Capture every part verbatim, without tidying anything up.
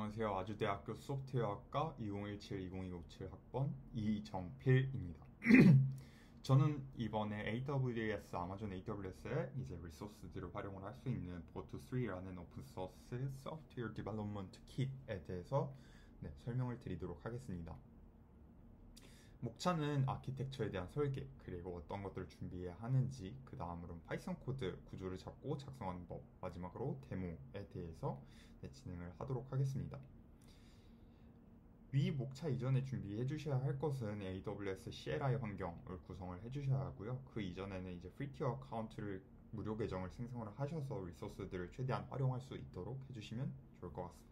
안녕하세요. 아주대학교 소프트웨어학과 이공일칠-이공이칠 학번 이정필입니다. 저는 이번에 에이더블유에스, 아마존 에이더블유에스의 이제 리소스들을 활용을 할 수 있는 보트쓰리라는 오픈소스 소프트웨어 디벨롭먼트 킷에 대해서 네, 설명을 드리도록 하겠습니다. 목차는 아키텍처에 대한 설계, 그리고 어떤 것들을 준비해야 하는지, 그 다음으로는 파이썬 코드 구조를 잡고 작성하는 법, 마지막으로 데모에 대해서 네, 진행을 하도록 하겠습니다. 위 목차 이전에 준비해 주셔야 할 것은 에이더블유에스 씨엘아이 환경을 구성을 해 주셔야 하고요. 그 이전에는 이제 프리티어 어카운트를 무료 계정을 생성을 하셔서 리소스들을 최대한 활용할 수 있도록 해주시면 좋을 것 같습니다.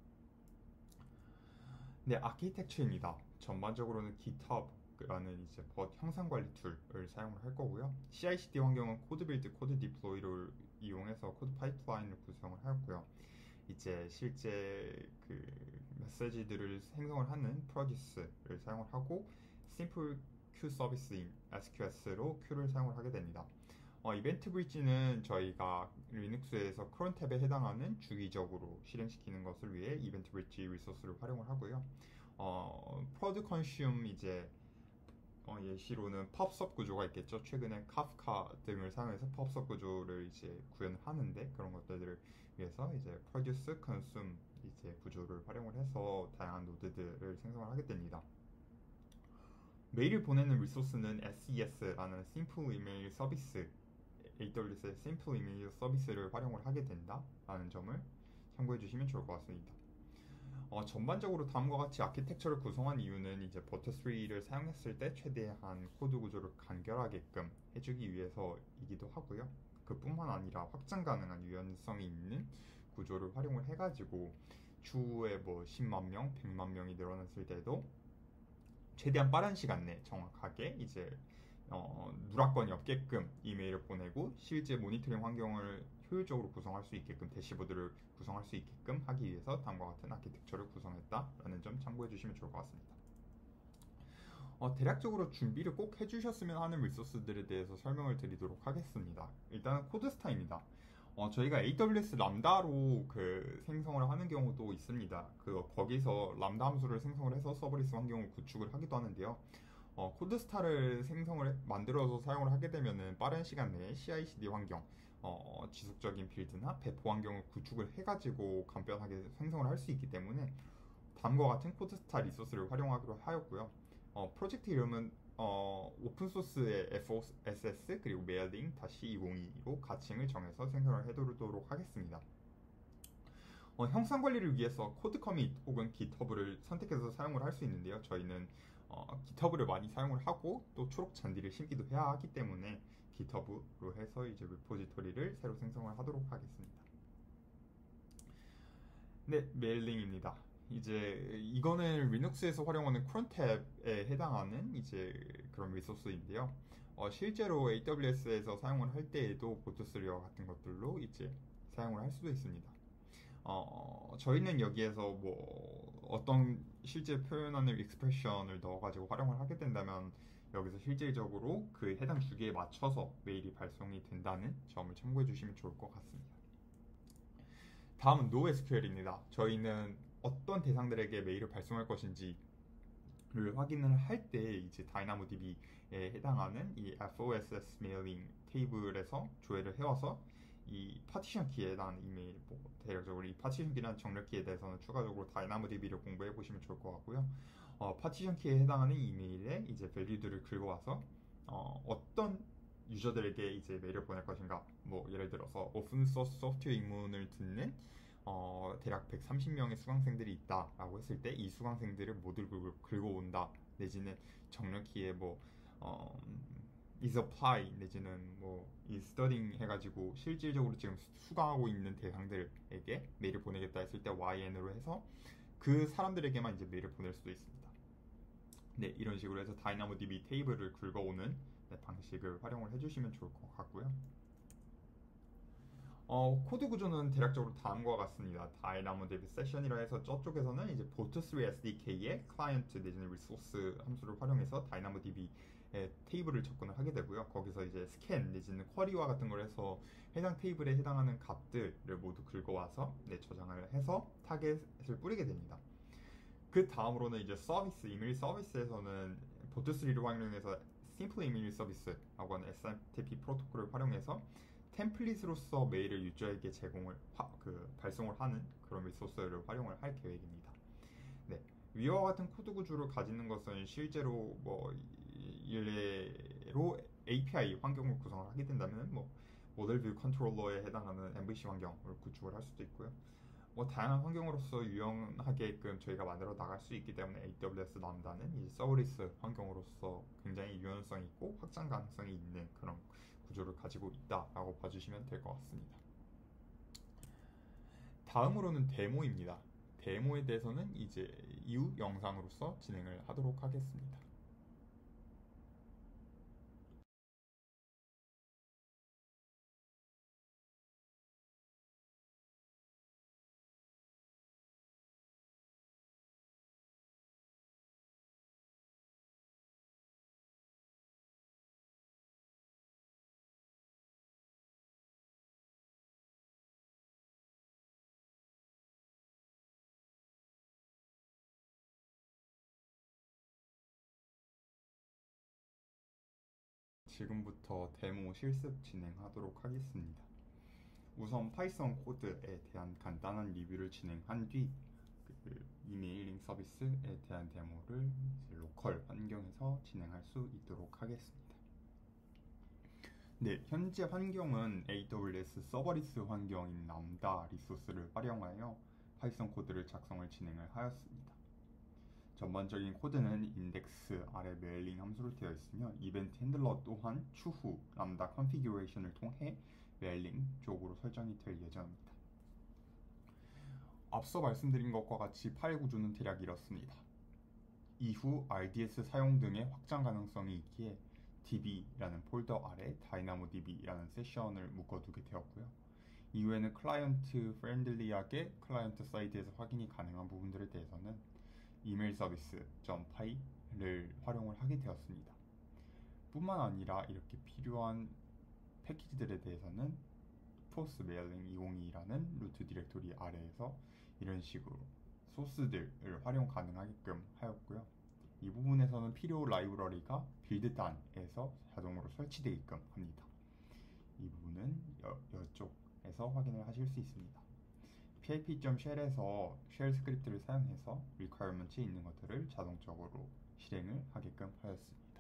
네, 아키텍처입니다. 전반적으로는 GitHub라는 이제 벗 형상 관리 툴을 사용을 할 거고요. 씨아이씨디 환경은 코드 빌드, 코드 디플로이를 이용해서 코드 파이프라인을 구성을 하였고요. 이제 실제 그 메시지들을 생성을 하는 프로듀스를 사용을 하고 심플 큐 서비스인 에스큐에스로 큐를 사용을 하게 됩니다. 어, 이벤트 브릿지는 저희가 리눅스에서 크론 탭에 해당하는 주기적으로 실행시키는 것을 위해 이벤트 브릿지 리소스를 활용을 하고요. 어, 프로드 컨슘 이제 어, 예시로는 펍섭 구조가 있겠죠. 최근에 카프카 등을 사용해서 펍섭 구조를 이제 구현을 하는데 그런 것들을 위해서 이제 produce, consume 이제 구조를 활용을 해서 다양한 노드들을 생성을 하게 됩니다. 메일을 보내는 리소스는 에스이에스라는 Simple Email Service, 에이더블유에스의 Simple Email Service를 활용을 하게 된다라는 점을 참고해 주시면 좋을 것 같습니다. 어, 전반적으로 다음과 같이 아키텍처를 구성한 이유는 이제 버터쓰리를 사용했을 때 최대한 코드 구조를 간결하게끔 해주기 위해서이기도 하고요. 그뿐만 아니라 확장 가능한 유연성이 있는 구조를 활용을 해가지고 추후에 뭐 십만 명, 백만 명이 늘어났을 때도 최대한 빠른 시간 내 정확하게 이제 어, 누락건이 없게끔 이메일을 보내고 실제 모니터링 환경을 효율적으로 구성할 수 있게끔 대시보드를 구성할 수 있게끔 하기 위해서 다음과 같은 아키텍처를 구성했다라는 점 참고해 주시면 좋을 것 같습니다. 어, 대략적으로 준비를 꼭 해주셨으면 하는 리소스들에 대해서 설명을 드리도록 하겠습니다. 일단 코드스타입니다. 어, 저희가 에이더블유에스 람다로 그 생성을 하는 경우도 있습니다. 그 거기서 람다 함수를 생성을 해서 서버리스 환경을 구축을 하기도 하는데요. 어, 코드스타를 생성을 해, 만들어서 사용을 하게 되면은 빠른 시간 내에 씨아이씨디 환경, 어, 지속적인 빌드나 배포 환경을 구축을 해가지고 간편하게 생성을 할 수 있기 때문에 다음과 같은 코드스타 리소스를 활용하기로 하였고요. 어, 프로젝트 이름은 어, 오픈소스의 에프오에스에스 그리고 메일링 이공이로 가칭을 정해서 생성을 해두도록 하겠습니다. 어, 형상 관리를 위해서 코드 커밋 혹은 깃허브를 선택해서 사용을 할 수 있는데요. 저희는 어, 깃허브를 많이 사용을 하고 또 초록 잔디를 심기도 해야 하기 때문에 깃허브로 해서 이제 리포지토리를 새로 생성을 하도록 하겠습니다. 네, 메일링입니다. 이제 이거는 리눅스에서 활용하는 크론 탭에 해당하는 이제 그런 리소스인데요. 어, 실제로 에이더블유에스에서 사용을 할 때에도 보트쓰리와 같은 것들로 이제 사용을 할 수도 있습니다. 어, 저희는 여기에서 뭐 어떤 실제 표현하는 익스프레션을 넣어가지고 활용을 하게 된다면 여기서 실질적으로 그 해당 주기에 맞춰서 메일이 발송이 된다는 점을 참고해 주시면 좋을 것 같습니다. 다음은 노에스큐엘입니다. 저희는 어떤 대상들에게 메일을 발송할 것인지를 확인을 할 때 이제 다이나모디비에 해당하는 이 에프오에스에스 메일링 테이블에서 조회를 해와서 이 파티션 키에 해당하는 이메일, 뭐 대략적으로 이 파티션 키라는 정렬 키에 대해서는 추가적으로 다이나모디비를 공부해 보시면 좋을 것 같고요. 어, 파티션 키에 해당하는 이메일에 이제 밸류들을 긁어와서 어, 어떤 유저들에게 이제 메일을 보낼 것인가, 뭐 예를 들어서 오픈소스 소프트웨어 입문을 듣는 어, 대략 백삼십 명의 수강생들이 있다라고 했을 때 이 수강생들을 모두 긁어온다 내지는 정렬 키에 뭐 어, is apply 내지는 뭐 is studying 해가지고 실질적으로 지금 수강하고 있는 대상들에게 메일을 보내겠다 했을 때 와이엔으로 해서 그 사람들에게만 이제 메일을 보낼 수도 있습니다. 네, 이런 식으로 해서 다이나모디비 테이블을 긁어오는 네, 방식을 활용을 해주시면 좋을 것 같고요. 어, 코드 구조는 대략적으로 다음과 같습니다. 다이나모디비 세션이라 해서 저쪽에서는 이제 보트쓰리 에스디케이의 클라이언트 내지는 리소스 함수를 활용해서 다이나모디비의 테이블을 접근을 하게 되고요. 거기서 이제 스캔 내지는 쿼리와 같은 걸 해서 해당 테이블에 해당하는 값들을 모두 긁어와서 네, 저장을 해서 타겟을 뿌리게 됩니다. 그 다음으로는 이제 서비스, 이메일 서비스에서는 포트 쓰리를 활용해서 심플 이메일 서비스라고 하는 에스엠티피 프로토콜을 활용해서 템플릿으로서 메일을 유저에게 제공을 화, 그 발송을 하는 그런 리소스를 활용을 할 계획입니다. 네, 위와 같은 코드 구조를 가지는 것은 실제로 뭐 일례로 에이피아이 환경을 구성을 하게 된다면 뭐 모델 뷰 컨트롤러에 해당하는 엠브이씨 환경을 구축을 할 수도 있고요. 뭐 다양한 환경으로서 유용하게끔 저희가 만들어 나갈 수 있기 때문에 에이더블유에스 람다는 이 서브리스 환경으로서 굉장히 유연성이 있고 확장 가능성이 있는 그런 구조를 가지고 있다라고 봐주시면 될 것 같습니다. 다음으로는 데모입니다. 데모에 대해서는 이제 이후 영상으로서 진행을 하도록 하겠습니다. 지금부터 데모 실습 진행하도록 하겠습니다. 우선 파이썬 코드에 대한 간단한 리뷰를 진행한 뒤 그 이메일링 서비스에 대한 데모를 로컬 환경에서 진행할 수 있도록 하겠습니다. 네, 현재 환경은 에이더블유에스 서버리스 환경인 람다 리소스를 활용하여 파이썬 코드를 작성을 진행을 하였습니다. 전반적인 코드는 인덱스 아래 메일링 함수로 되어 있으며 이벤트 핸들러 또한 추후 람다 컨피규레이션을 통해 메일링 쪽으로 설정이 될 예정입니다. 앞서 말씀드린 것과 같이 파일 구조는 대략 이렇습니다. 이후 알디에스 사용 등의 확장 가능성이 있기에 디비라는 폴더 아래 다이나모디비라는 세션을 묶어두게 되었고요. 이후에는 클라이언트 프렌들리하게 클라이언트 사이드에서 확인이 가능한 부분들에 대해서는 이메일 서비스 .py를 활용을 하게 되었습니다. 뿐만 아니라 이렇게 필요한 패키지들에 대해서는 포스 메일링 이공이이라는 루트 디렉토리 아래에서 이런 식으로 소스들을 활용 가능하게끔 하였고요. 이 부분에서는 필요 라이브러리가 빌드단에서 자동으로 설치되게끔 합니다. 이 부분은 여, 이쪽에서 확인을 하실 수 있습니다. php.shell에서 쉘 스크립트를 사용해서 requirement에 있는 것들을 자동적으로 실행을 하게끔 하였습니다.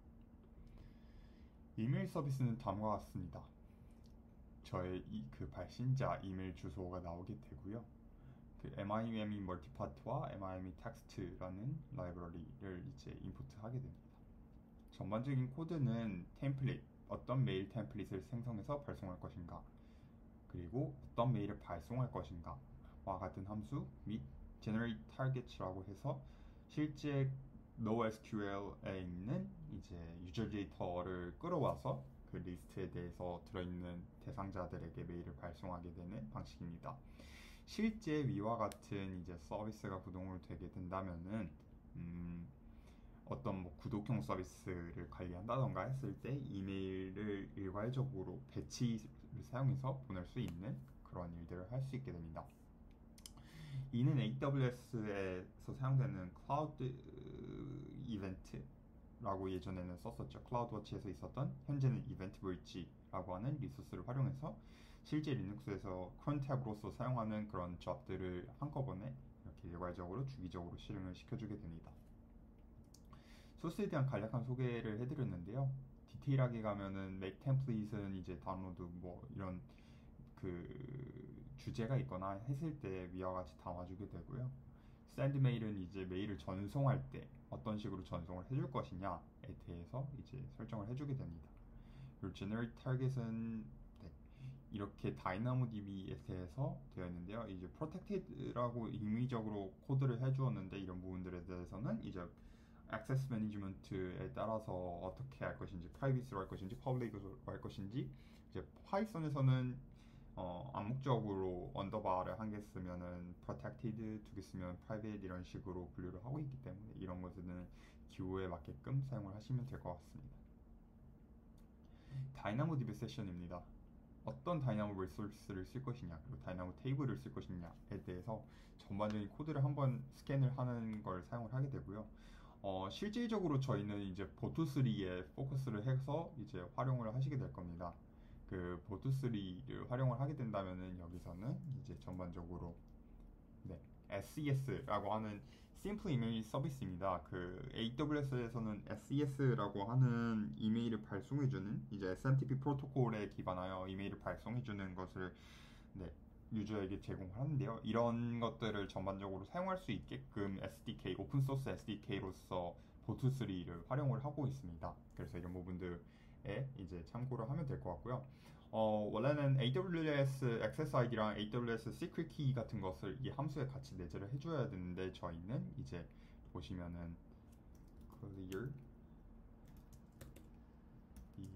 이메일 서비스는 다음과 같습니다. 저의 이, 그 발신자 이메일 주소가 나오게 되고요. 그 mime 멀티파트와 mime 텍스트라는 라이브러리를 이제 임포트하게 됩니다. 전반적인 코드는 템플릿, 어떤 메일 템플릿을 생성해서 발송할 것인가, 그리고 어떤 메일을 발송할 것인가 와 같은 함수 및 generate targets라고 해서 실제 NoSQL에 있는 이제 유저 데이터를 끌어와서 그 리스트에 대해서 들어있는 대상자들에게 메일을 발송하게 되는 방식입니다. 실제 위와 같은 이제 서비스가 구동을 되게 된다면은 음, 어떤 뭐 구독형 서비스를 관리한다던가 했을 때 이메일을 일괄적으로 배치를 사용해서 보낼 수 있는 그런 일들을 할 수 있게 됩니다. 이는 에이더블유에스에서 사용되는 클라우드 이벤트라고 예전에는 썼었죠. 클라우드워치에서 있었던 현재는 이벤트 브릿지라고 하는 리소스를 활용해서 실제 리눅스에서 크론 탭으로서 사용하는 그런 잡들을 한꺼번에 이렇게 일괄적으로 주기적으로 실행을 시켜주게 됩니다. 소스에 대한 간략한 소개를 해드렸는데요. 디테일하게 가면은 make template은 이제 다운로드 뭐 이런 그 주제가 있거나 했을 때 위와 같이 담아주게 되고요. send mail은 이제 메일을 전송할 때 어떤 식으로 전송을 해줄 것이냐에 대해서 이제 설정을 해주게 됩니다. 그리고 generate target은 네, 이렇게 다이나모디비에 대해서 되어 있는데요. 이제 protected라고 임의적으로 코드를 해주었는데 이런 부분들에 대해서는 이제 액세스 매니지먼트에 따라서 어떻게 할 것인지, 프라이빗으로 할 것인지, 퍼블릭으로 할 것인지, 이제 파이썬에서는 어, 암묵적으로 언더바를 한 개 쓰면은 protected, 두 개 쓰면 private 이런 식으로 분류를 하고 있기 때문에 이런 것들은 기호에 맞게끔 사용을 하시면 될 것 같습니다. 다이나모디비 세션입니다. 어떤 다이나모 리소스를 쓸 것이냐, 그리고 다이나모 테이블을 쓸 것이냐에 대해서 전반적인 코드를 한번 스캔을 하는 걸 사용을 하게 되고요. 어, 실질적으로 저희는 이제 보투쓰리에 포커스를 해서 이제 활용을 하시게 될 겁니다. 그 보투쓰리를 활용을 하게 된다면은 여기서는 이제 전반적으로 네, 에스이에스라고 하는 심플 이메일 서비스입니다. 그 에이더블유에스에서는 에스이에스라고 하는 이메일을 발송해주는 이제 에스엠티피 프로토콜에 기반하여 이메일을 발송해주는 것을 네, 유저에게 제공을 하는데요. 이런 것들을 전반적으로 사용할 수 있게끔 에스디케이, 오픈소스 에스디케이로서 보투쓰리를 활용을 하고 있습니다. 그래서 이런 부분들에 이제 참고를 하면 될 것 같고요. 어, 원래는 에이더블유에스 액세스 아이디랑 에이더블유에스 시크릿 키 같은 것을 이 함수에 같이 내재를 해줘야 되는데 저희는 이제 보시면은 clear 이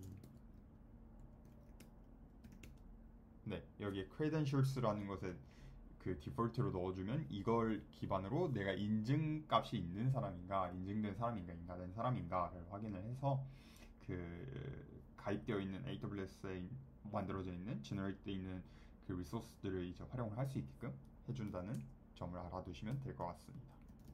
네, 여기에 credentials라는 것에 그 디폴트로 넣어주면 이걸 기반으로 내가 인증값이 있는 사람인가, 인증된 사람인가, 인가된 사람인가를 확인을 해서 그 가입되어 있는 에이더블유에스에 만들어져 있는, 제너레이트되어 있는 그 리소스들을 이제 활용을 할 수 있게끔 해준다는 점을 알아두시면 될 것 같습니다.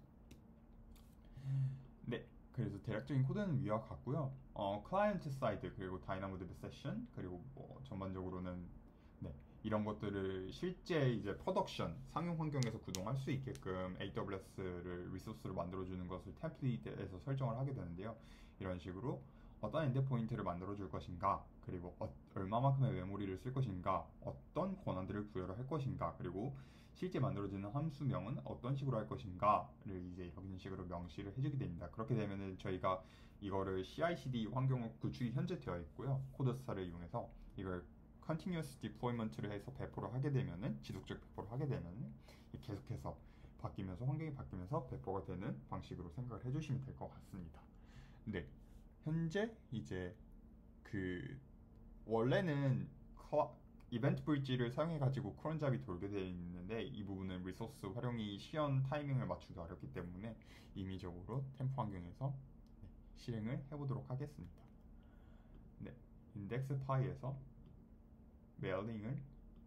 네, 그래서 대략적인 코드는 위와 같고요. 어, 클라이언트 사이드 그리고 다이나모디비 세션 그리고 뭐 전반적으로는 네, 이런 것들을 실제 이제 프로덕션 상용 환경에서 구동할 수 있게끔 에이더블유에스를 리소스를 만들어주는 것을 템플릿에서 설정을 하게 되는데요. 이런 식으로 어떤 엔드포인트를 만들어줄 것인가, 그리고 어, 얼마만큼의 메모리를 쓸 것인가, 어떤 권한들을 부여를 할 것인가, 그리고 실제 만들어지는 함수명은 어떤 식으로 할 것인가를 이제 이런 식으로 명시를 해주게 됩니다. 그렇게 되면은 저희가 이거를 씨아이씨디 환경으로 구축이 현재 되어 있고요. 코드스타를 이용해서 이걸 continuous deployment를 해서 배포를 하게 되면은 지속적 배포를 하게 되면은 계속해서 바뀌면서 환경이 바뀌면서 배포가 되는 방식으로 생각을 해주시면 될 것 같습니다. 네, 현재 이제 그 원래는 커, 이벤트 브릿지를 사용해 가지고 크론 잡이 돌게 되어 있는데 이 부분은 리소스 활용이 시연 타이밍을 맞추기 어렵기 때문에 임의적으로 템프 환경에서 네, 실행을 해보도록 하겠습니다. 네, 인덱스 파이에서 메일링을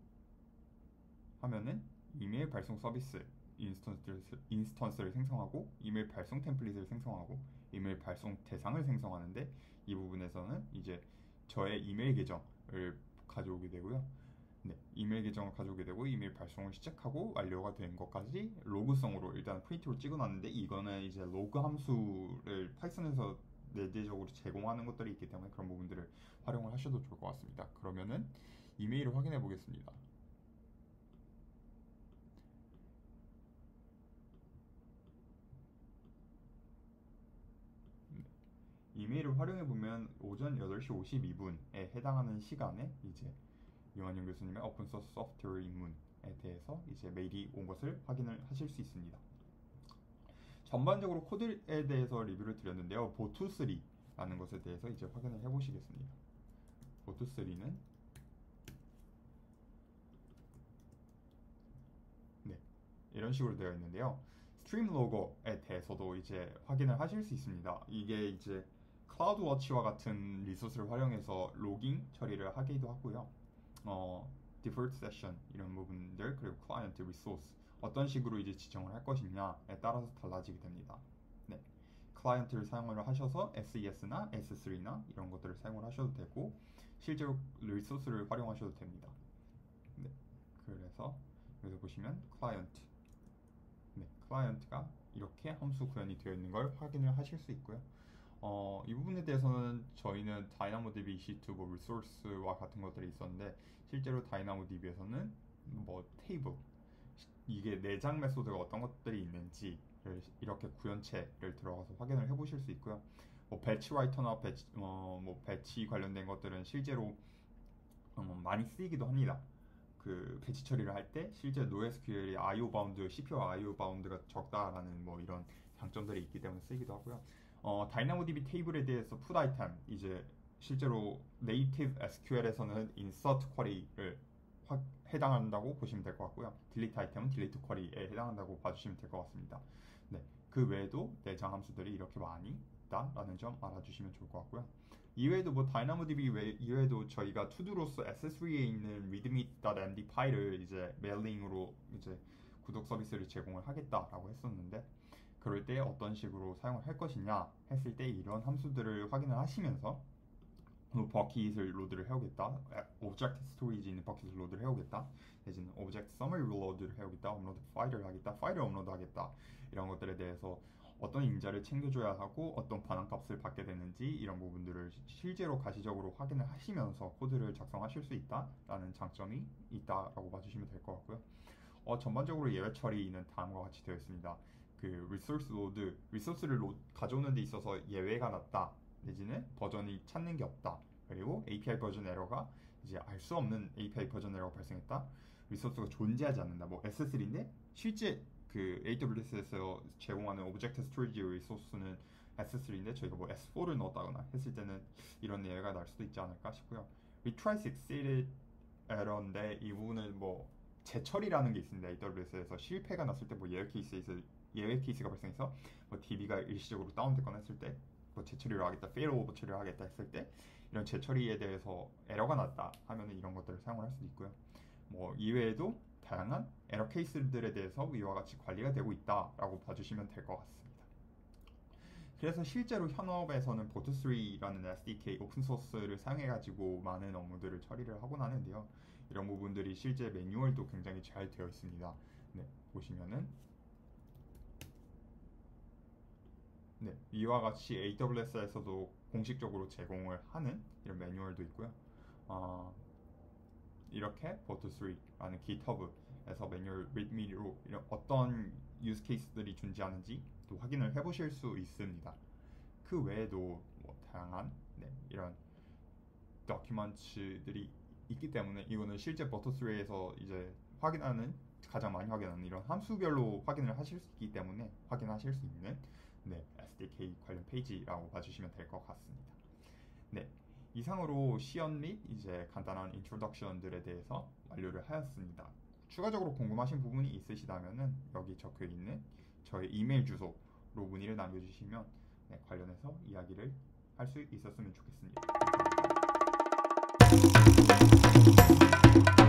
하면은 이메일 발송 서비스 인스턴스를, 인스턴스를 생성하고 이메일 발송 템플릿을 생성하고 이메일 발송 대상을 생성하는데 이 부분에서는 이제 저의 이메일 계정을 가져오게 되고요. 네, 이메일 계정을 가져오게 되고 이메일 발송을 시작하고 완료가 된 것까지 로그성으로 일단 프린트로 찍어놨는데 이거는 이제 로그 함수를 파이썬에서 내재적으로 제공하는 것들이 있기 때문에 그런 부분들을 활용을 하셔도 좋을 것 같습니다. 그러면은 이메일을 확인해 보겠습니다. 이메일을 활용해 보면 오전 여덟 시 오십이 분에 해당하는 시간에 이제 이완영 교수님의 오픈소스 소프트웨어 입문에 대해서 이제 메일이 온 것을 확인을 하실 수 있습니다. 전반적으로 코드에 대해서 리뷰를 드렸는데요. 보투쓰리라는 것에 대해서 이제 확인을 해보시겠습니다. 보투쓰리는 네, 이런 식으로 되어 있는데요. 스트림 로고에 대해서도 이제 확인을 하실 수 있습니다. 이게 이제 클라우드워치와 같은 리소스를 활용해서 로깅 처리를 하기도 하고요. 어, 디폴트 세션 이런 부분들 그리고 클라이언트 리소스 어떤 식으로 이제 지정을 할 것이냐에 따라서 달라지게 됩니다. 네, 클라이언트를 사용을 하셔서 에스이에스나 에스쓰리나 이런 것들을 사용을 하셔도 되고 실제로 리소스를 활용하셔도 됩니다. 네, 그래서 여기서 보시면 클라이언트 네, 클라이언트가 이렇게 함수 구현이 되어 있는 걸 확인을 하실 수 있고요. 어, 이 부분에 대해서는 저희는 다이나모디비 이씨투 뭐 리소스와 같은 것들이 있었는데 실제로 다이나모디비에서는 뭐 테이블 이게 내장 메소드가 어떤 것들이 있는지를 이렇게 구현체를 들어가서 확인을 해보실 수 있고요. 뭐 배치 라이터나 배치, 어, 뭐 배치 관련된 것들은 실제로 어, 많이 쓰이기도 합니다. 그 배치 처리를 할 때 실제 노에스큐엘이 아이오 바운드, 씨피유 아이오 바운드가 적다라는 뭐 이런 장점들이 있기 때문에 쓰이기도 하고요. 어, 다이나모디비 테이블에 대해서 풋 아이템 이제 실제로 네이티브 에스큐엘에서는 인서트 쿼리를 확 해당한다고 보시면 될 것 같고요. 딜리트 아이템은 딜리트 쿼리에 해당한다고 봐주시면 될 것 같습니다. 네, 그 외에도 내장 함수들이 이렇게 많이 있다라는 점 알아주시면 좋을 것 같고요. 이외에도 뭐 다이나모디비 외, 이외에도 저희가 투두로서 에스에스쓰리에 있는 readme.md 파일을 이제 메일링으로 이제 구독 서비스를 제공을 하겠다라고 했었는데, 그럴 때 어떤 식으로 사용을 할 것이냐 했을 때 이런 함수들을 확인을 하시면서 뭐 버킷을 로드를 해오겠다, 오브젝트 스토리지 있는 버킷을 로드를 해오겠다, 내지는 오브젝트 서머리 로드를 해오겠다, 업로드 파일을 하겠다, 파일을 업로드 하겠다, 이런 것들에 대해서 어떤 임자를 챙겨줘야 하고 어떤 반환값을 받게 되는지 이런 부분들을 실제로 가시적으로 확인을 하시면서 코드를 작성하실 수 있다라는 장점이 있다라고 봐주시면 될 것 같고요. 어, 전반적으로 예외 처리는 다음과 같이 되어 있습니다. 그 리소스 로드, 리소스를 로, 가져오는 데 있어서 예외가 났다, 내지는 버전이 찾는 게 없다, 그리고 에이피아이 버전 에러가 이제 알 수 없는 에이피아이 버전 에러가 발생했다, 리소스가 존재하지 않는다, 뭐 에스쓰리인데 실제 그 에이더블유에스에서 제공하는 오브젝트 스토리지 리소스는 에스쓰리인데 저희가 뭐 에스포를 넣었다거나 했을 때는 이런 예외가 날 수도 있지 않을까 싶고요. Retry Succeeded 에러인데 이 부분은 뭐 재처리라는 게 있습니다. 에이더블유에스에서 실패가 났을 때 뭐 예외 케이스에서 예외 케이스가 발생해서 뭐 디비가 일시적으로 다운됐거나 했을 때 뭐 재처리를 하겠다, 페일오버 처리를 하겠다 했을 때 이런 재처리에 대해서 에러가 났다 하면은 이런 것들을 사용을 할 수도 있고요. 뭐 이외에도 다양한 에러 케이스들에 대해서 이와 같이 관리가 되고 있다라고 봐주시면 될 것 같습니다. 그래서 실제로 현업에서는 보트쓰리라는 에스디케이 오픈소스를 사용해가지고 많은 업무들을 처리를 하곤 하는데요. 이런 부분들이 실제 매뉴얼도 굉장히 잘 되어 있습니다. 네, 보시면은 네, 이와 같이 에이더블유에스에서도 공식적으로 제공을 하는 이런 매뉴얼도 있고요. 어, 이렇게 보트쓰리라는 GitHub에서 매뉴얼 리드미로 이런 어떤 유즈 케이스들이 존재하는지 또 확인을 해보실 수 있습니다. 그 외에도 뭐 다양한 네, 이런 다큐먼트들이 있기 때문에 이거는 실제 보트쓰리에서 이제 확인하는 가장 많이 확인하는 이런 함수별로 확인을 하실 수 있기 때문에 확인하실 수 있는 네, 에스디케이 관련 페이지라고 봐주시면 될 것 같습니다. 네, 이상으로 시연 및 이제 간단한 인트로덕션들에 대해서 완료를 하였습니다. 추가적으로 궁금하신 부분이 있으시다면은 여기 적혀 있는 저의 이메일 주소로 문의를 남겨주시면 네, 관련해서 이야기를 할 수 있었으면 좋겠습니다. 감사합니다.